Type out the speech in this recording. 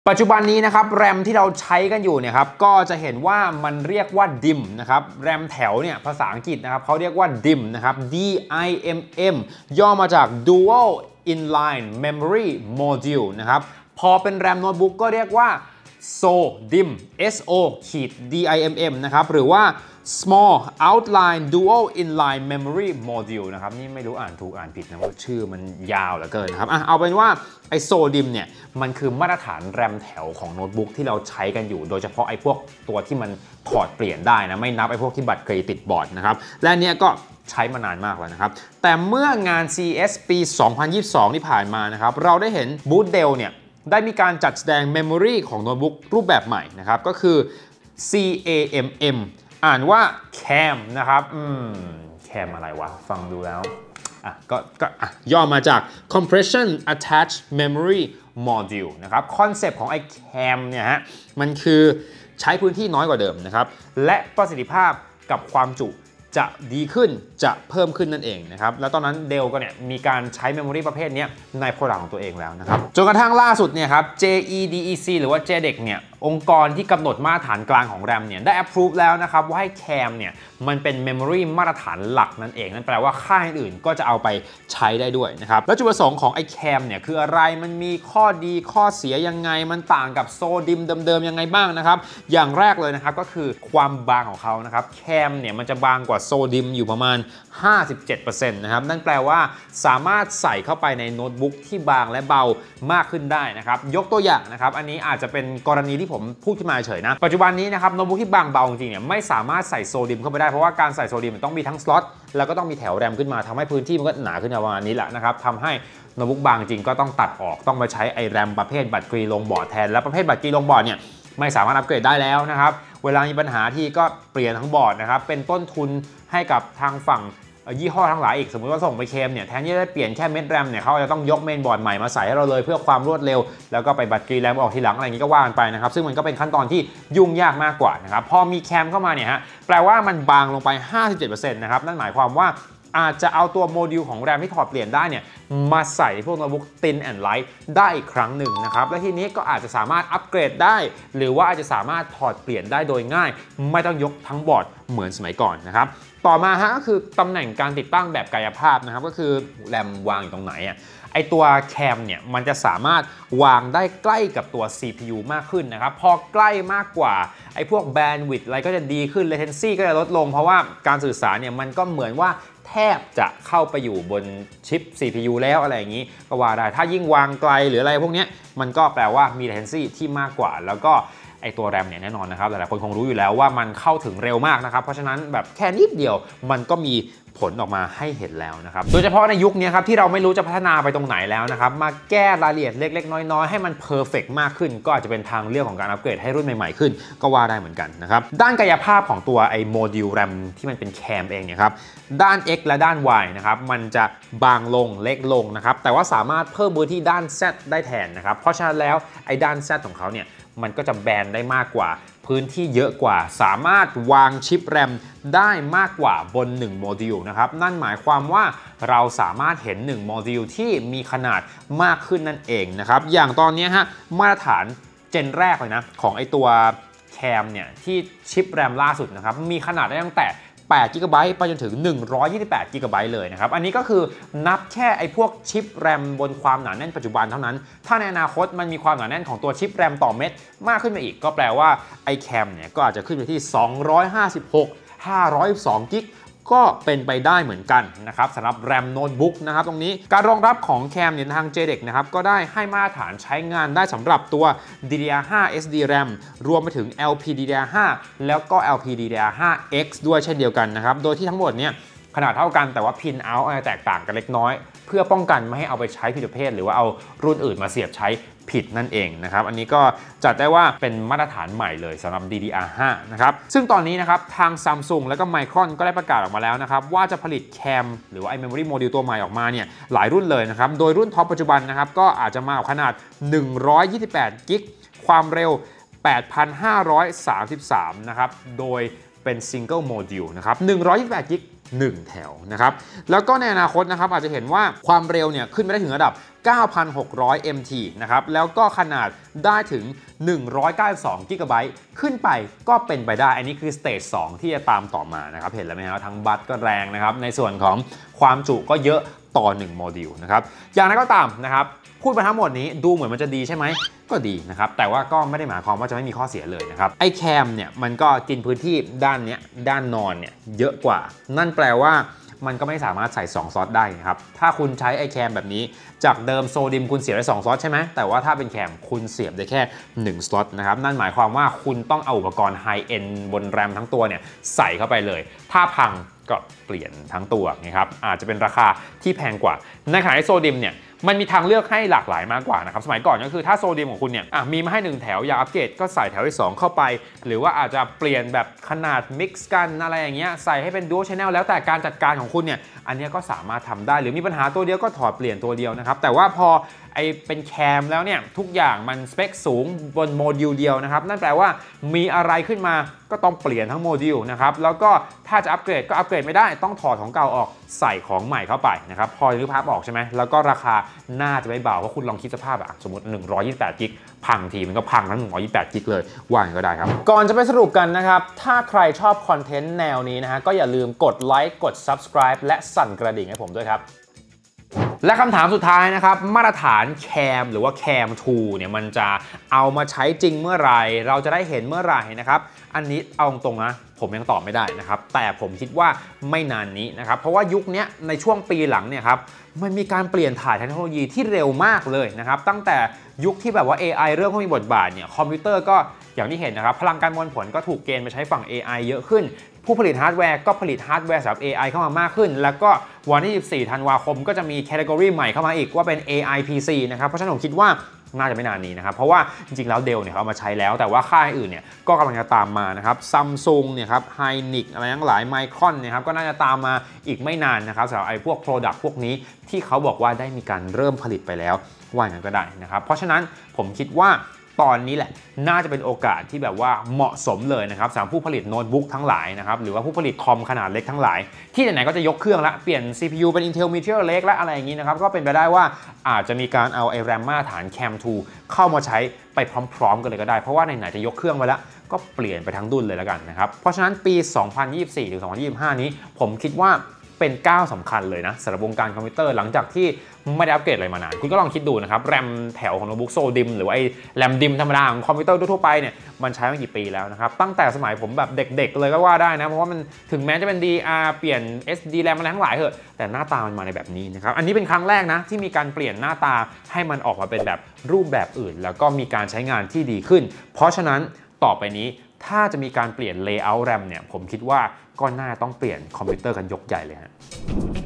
ปัจจุบันนี้นะครับแรมที่เราใช้กันอยู่เนี่ยครับก็จะเห็นว่ามันเรียกว่า DIMM นะครับแรมแถวเนี่ยภาษาอังกฤษนะครับเขาเรียกว่า DIMM นะครับ DIMM ย่อมาจาก Dual Inline Memory Module นะครับพอเป็นแรมโน้ตบุ๊กก็เรียกว่า SO-DIMM SO-DIMM นะครับหรือว่า Small Outline Dual Inline Memory Module นะครับนี่ไม่รู้อ่านถูกอ่านผิดนะว่าชื่อมันยาวเหลือเกินนะครับเอาเป็นว่าไอ้ SO-DIMM เนี่ยมันคือมาตรฐานแรมแถวของโน้ตบุ๊กที่เราใช้กันอยู่โดยเฉพาะไอ้พวกตัวที่มันถอดเปลี่ยนได้นะไม่นับไอ้พวกที่บัตรเครดิตบอร์ดนะครับและเนี้ยก็ใช้มานานมากแล้วนะครับแต่เมื่องาน CES ปี 2022 ที่ผ่านมานะครับเราได้เห็นบูธ Dell เนี่ยได้มีการจัดแสดงเมมโมรีของโน้ตบุ๊กรูปแบบใหม่นะครับก็คือ CAMM อ่านว่า CAM นะครับCAM อะไรวะฟังดูแล้วก็ย่อมาจาก Compression Attached Memory Module นะครับคอนเซปต์ของไอ้ CAM เนี่ยฮะมันคือใช้พื้นที่น้อยกว่าเดิมนะครับและประสิทธิภาพกับความจุจะดีขึ้นจะเพิ่มขึ้นนั่นเองนะครับแล้วตอนนั้นเดลก็เนี่ยมีการใช้เมมโมรีประเภทนี้ในโปรดักต์ของตัวเองแล้วนะครับจนกระทั่งล่าสุดเนี่ยครับ JEDEC หรือว่า JEDEC เนี่ยองค์กรที่กำหนดมาตรฐานกลางของแรมเนี่ยได้ approve แล้วนะครับว่าให้ CAM เนี่ยมันเป็นเมมโมรีมาตรฐานหลักนั่นเองนั่นแปลว่าค่ายอื่นก็จะเอาไปใช้ได้ด้วยนะครับแล้วจุดประสงค์ของไอ้ CAM เนี่ยคืออะไรมันมีข้อดีข้อเสียยังไงมันต่างกับโซดิมเดิมๆยังไงบ้างนะครับอย่างแรกเลยนะครับก็คือความบางของเขานะครับ CAM เนี่ยมันจะบางกว่าโซดิมอยู่ประมาณ 57% นะครับนั่นแปลว่าสามารถใส่เข้าไปในโน้ตบุ๊กที่บางและเบามากขึ้นได้นะครับยกตัวอย่างนะครับอันนี้อาจจะเป็นกรณีที่ผมพูดขึ้นมาเฉยนะปัจจุบันนี้นะครับโน้ตบุ๊กที่บางเบาจริงๆเนี่ยไม่สามารถใส่โซดิมเข้าไปได้เพราะว่าการใส่โซดิมมันต้องมีทั้งสล็อตแล้วก็ต้องมีแถวแรมขึ้นมาทำให้พื้นที่มันก็หนาขึ้นประมาณนี้แหละนะครับทำให้โน้ตบุ๊กบางจริงก็ต้องตัดออกต้องมาใช้ไอแรมประเภทบัตรกรีลงบอร์ดแทนและประเภทบัตรกรีลงบอร์ดเนี่ยไม่สามารถอัปเกรดได้แล้วนะครับเวลามีปัญหาที่ก็เปลี่ยนทั้งบอร์ดนะครับเป็นต้นทุนให้กับทางฝั่งยี่ห้อทั้งหลายอีกสมมติว่าส่งไปเคมเนี่ยแทนที่จะเปลี่ยนแค่เม็ดแรมเนี่ยเขาจะต้องยกเมนบอร์ดใหม่มาใส่ให้เราเลยเพื่อความรวดเร็วแล้วก็ไปบัตรกรีแรมออกทีหลังอะไรอย่างนี้ก็ว่ากันไปนะครับซึ่งมันก็เป็นขั้นตอนที่ยุ่งยากมากกว่านะครับพอมีแคมเข้ามาเนี่ยฮะแปลว่ามันบางลงไป 57% นะครับนั่นหมายความว่าอาจจะเอาตัวโมดูลของแรมที่ถอดเปลี่ยนได้เนี่ยมาใส่พวกโน้ตบุ๊ก Thin and Light ได้อีกครั้งหนึ่งนะครับและทีนี้ก็อาจจะสามารถอัปเกรดได้หรือว่าอาจจะสามารถถอดเปลี่ยนได้โดยง่ายไม่ต้องยกทั้งบอร์ดเหมือนสมัยก่อนนะครับต่อมาฮะก็คือตำแหน่งการติดตั้งแบบกายภาพนะครับก็คือแรมวางอยู่ตรงไหนไอตัวแคมเนี่ยมันจะสามารถวางได้ใกล้กับตัว CPU มากขึ้นนะครับพอใกล้มากกว่าไอพวกแบนด์วิดต์อะไรก็จะดีขึ้น latency ก็จะลดลงเพราะว่าการสื่อสารเนี่ยมันก็เหมือนว่าแทบจะเข้าไปอยู่บนชิป CPU แล้วอะไรอย่างนี้ก็ว่าได้ถ้ายิ่งวางไกลหรืออะไรพวกนี้มันก็แปลว่ามี latency ที่มากกว่าแล้วก็ไอตัวแรมเนี่ยแน่นอนนะครับหลายๆคนคงรู้อยู่แล้วว่ามันเข้าถึงเร็วมากนะครับเพราะฉะนั้นแบบแค่นิดเดียวมันก็มีผลออกมาให้เห็นแล้วนะครับโดยเฉพาะในยุคนี้ครับที่เราไม่รู้จะพัฒนาไปตรงไหนแล้วนะครับมาแก้รายละเอียดเล็กๆน้อยๆให้มันเพอร์เฟกต์มากขึ้นก็อาจจะเป็นทางเลือกของการอัปเกรดให้รุ่นใหม่ๆขึ้นก็ว่าได้เหมือนกันนะครับด้านกายภาพของตัวไอโมดูลแรมที่มันเป็นแคมเองเนี่ยครับด้าน X และด้าน Y นะครับมันจะบางลงเล็กลงนะครับแต่ว่าสามารถเพิ่มพื้นที่ด้าน Z ได้แทนนะครับเพราะฉะนั้นแล้วไอ้ด้าน Z ของเขาเนี่ยมันก็จะแบนได้มากกว่าพื้นที่เยอะกว่าสามารถวางชิปแรมได้มากกว่าบน1โมดูลนะครับนั่นหมายความว่าเราสามารถเห็น1โมดูลที่มีขนาดมากขึ้นนั่นเองนะครับอย่างตอนนี้ฮะมาตรฐานเจนแรกเลยนะของไอตัวแคมเนี่ยที่ชิปแรมล่าสุดนะครับมีขนาดได้ตั้งแต่8 GB ไปจนถึง128 GB เลยนะครับอันนี้ก็คือนับแค่ไอ้พวกชิปแรมบนความหนาแน่นปัจจุบันเท่านั้นถ้าในอนาคตมันมีความหนาแน่นของตัวชิปแรมต่อเม็ดมากขึ้นไปอีกก็แปลว่าไอ้แคมเนี่ยก็อาจจะขึ้นไปที่256 512 กิกก็เป็นไปได้เหมือนกันนะครับสำหรับแรมโน้ตบุ๊กนะครับตรงนี้การรองรับของแคมเนี่ยทาง JEDEC นะครับก็ได้ให้มาตรฐานใช้งานได้สำหรับตัว DDR5 SDRAM รวมไปถึง LPDDR5 แล้วก็ LPDDR5X ด้วยเช่นเดียวกันนะครับโดยที่ทั้งหมดเนี่ยขนาดเท่ากันแต่ว่า Pin out แตกต่างกันเล็กน้อยเพื่อป้องกันไม่ให้เอาไปใช้ผิดประเภทหรือว่าเอารุ่นอื่นมาเสียบใช้ผิดนั่นเองนะครับอันนี้ก็จัดได้ว่าเป็นมาตรฐานใหม่เลยสำหรับ DDR5 นะครับซึ่งตอนนี้นะครับทาง Samsung และก็ Micron ก็ได้ประกาศออกมาแล้วนะครับว่าจะผลิตแคมหรือว่าไอ้ Memory Module ตัวใหม่ออกมาเนี่ยหลายรุ่นเลยนะครับโดยรุ่นท็อปปัจจุบันนะครับก็อาจจะมาขนาด128 กิกความเร็ว 8,533 นะครับโดยเป็น Single Module นะครับ128 กิก 1 แถวนะครับแล้วก็ในอนาคตนะครับอาจจะเห็นว่าความเร็วเนี่ยขึ้นไปได้ถึงระดับ 9,600 mt นะครับแล้วก็ขนาดได้ถึง 192 กิกะไบต์ขึ้นไปก็เป็นไปได้อันนี้คือสเตจ 2 ที่จะตามต่อมานะครับเห็นแล้วไหมครับทั้งบัสก็แรงนะครับในส่วนของความจุก็เยอะต่อ1โมดูลนะครับอย่างไรก็ตามนะครับพูดไปทั้งหมดนี้ดูเหมือนมันจะดีใช่ไหมก็ดีนะครับแต่ว่าก็ไม่ได้หมายความว่าจะไม่มีข้อเสียเลยนะครับไอ้แคมเนี่ยมันก็กินพื้นที่ด้านนี้ด้านนอนเนี่ยเยอะกว่านั่นแปลว่ามันก็ไม่สามารถใส่2 สล็อตได้นะครับถ้าคุณใช้ไอ้แคมแบบนี้จากเดิมโซดิมคุณเสียบได้2 สล็อตใช่ไหมแต่ว่าถ้าเป็นแคมคุณเสียบได้แค่1 สล็อตนะครับนั่นหมายความว่าคุณต้องเอาอุปกรณ์ไฮเอ็นบนแรมทั้งตัวเนี่ยใส่เข้าไปเลยถ้าพังก็เปลี่ยนทั้งตัวนะครับอาจจะเป็นราคาที่แพงกว่าในขณะที่โซดิมเนี่ยมันมีทางเลือกให้หลากหลายมากกว่านะครับสมัยก่อนก็คือถ้าโซเดียมของคุณเนี่ยมีมาให้1 แถวอยากอัปเกรดก็ใส่แถวที่ 2 เข้าไปหรือว่าอาจจะเปลี่ยนแบบขนาดมิกซ์กันอะไรอย่างเงี้ยใส่ให้เป็น Dual Channel แล้วแต่การจัดการของคุณเนี่ยอันนี้ก็สามารถทำได้หรือมีปัญหาตัวเดียวก็ถอดเปลี่ยนตัวเดียวนะครับแต่ว่าพอเป็นแคมแล้วเนี่ยทุกอย่างมันสเปคสูงบนโมดูลเดียวนะครับนั่นแปลว่ามีอะไรขึ้นมาก็ต้องเปลี่ยนทั้งโมดูลนะครับแล้วก็ถ้าจะอัปเกรดก็อัปเกรดไม่ได้ต้องถอดของเก่าออกใส่ของใหม่เข้าไปนะครับพอนึกภาพออกใช่ไหมแล้วก็ราคาน่าจะไม่เบาเพราะคุณลองคิดสภาพสมมติ128กิกพังทีมันก็พังทั้ง128กิกเลยว่าอย่างก็ได้ครับก่อนจะไปสรุปกันนะครับถ้าใครชอบคอนเทนต์แนวนี้นะฮะก็อย่าลืมกดไลค์กด Subscribe และสั่นกระดิ่งให้ผมด้วยครับและคำถามสุดท้ายนะครับมาตรฐานแคมหรือว่าแคม2เนี่ยมันจะเอามาใช้จริงเมื่อไหร่เราจะได้เห็นเมื่อไหร่นะครับอันนี้เอาตรงนะผมยังตอบไม่ได้นะครับแต่ผมคิดว่าไม่นานนี้นะครับเพราะว่ายุคนี้ในช่วงปีหลังเนี่ยครับมันมีการเปลี่ยนถ่ายเทคโนโลยีที่เร็วมากเลยนะครับตั้งแต่ยุคที่แบบว่า AI เริ่มเข้ามีบทบาทเนี่ยคอมพิวเตอร์ก็อย่างที่เห็นนะครับพลังการมวลผลก็ถูกเกณฑ์ไปใช้ฝั่ง AI เยอะขึ้นผู้ผลิตฮาร์ดแวร์ก็ผลิตฮาร์ดแวร์สำหรับ AI เข้ามามากขึ้นแล้วก็วันที่24 ธันวาคมก็จะมีแคตตากรีใหม่เข้ามาอีกว่าเป็น AI PC นะครับเพราะฉะนั้นผมคิดว่าน่าจะไม่นานนี้นะครับเพราะว่าจริงๆแล้วเดลเนี่ยเขาเอามาใช้แล้วแต่ว่าค่ายอื่นเนี่ยก็กำลังจะตามมานะครับซัมซุงเนี่ยครับไฮนิกอะไรทั้งหลายไมครอนเนี่ยครับก็น่าจะตามมาอีกไม่นานนะครับสำหรับไอ้พวก Product พวกนี้ที่เขาบอกว่าได้มีการเริ่มผลิตไปแล้วว่าอย่างนั้นก็ได้นะครับเพราะฉะนั้นผมคิดว่าตอนนี้แหละน่าจะเป็นโอกาสที่แบบว่าเหมาะสมเลยนะครับสำหรับผู้ผลิตโน้ตบุ๊กทั้งหลายนะครับหรือว่าผู้ผลิตคอมขนาดเล็กทั้งหลายที่ไหนๆก็จะยกเครื่องละเปลี่ยน CPU เป็น Intel Meteor Lake และอะไรอย่างนี้นะครับก็เป็นไปได้ว่าอาจจะมีการเอาไอ้แรมมาตรฐาน Cam 2 เข้ามาใช้ไปพร้อมๆกันเลยก็ได้เพราะว่าไหนๆจะยกเครื่องไปแล้วก็เปลี่ยนไปทั้งดุลเลยแล้วกันนะครับเพราะฉะนั้นปี 2024 ถึง 2025 นี้ผมคิดว่าเป็นก้าวสำคัญเลยนะสำหรับวงการคอมพิวเตอร์หลังจากที่ไม่ได้อัปเกรดอะไรมานานคุณก็ลองคิดดูนะครับแรมแถวของโน้ตบุ๊กโซดิมหรือว่าไอ้แรมดิมธรรมดาของคอมพิวเตอร์ทั่วไปเนี่ยมันใช้มากี่ปีแล้วนะครับตั้งแต่สมัยผมแบบเด็กๆเลยก็ว่าได้นะเพราะว่ามันถึงแม้จะเป็น DR เปลี่ยน SD RAM อะไรทั้งหลายเหอะแต่หน้าตามันมาในแบบนี้นะครับอันนี้เป็นครั้งแรกนะที่มีการเปลี่ยนหน้าตาให้มันออกมาเป็นแบบรูปแบบอื่นแล้วก็มีการใช้งานที่ดีขึ้นเพราะฉะนั้นต่อไปนี้ถ้าจะมีการเปลี่ยน layout RAM เนี่ยผมคิดว่าก็น่าต้องเปลี่ยนคอมพิวเตอร์กันยกใหญ่เลยฮะ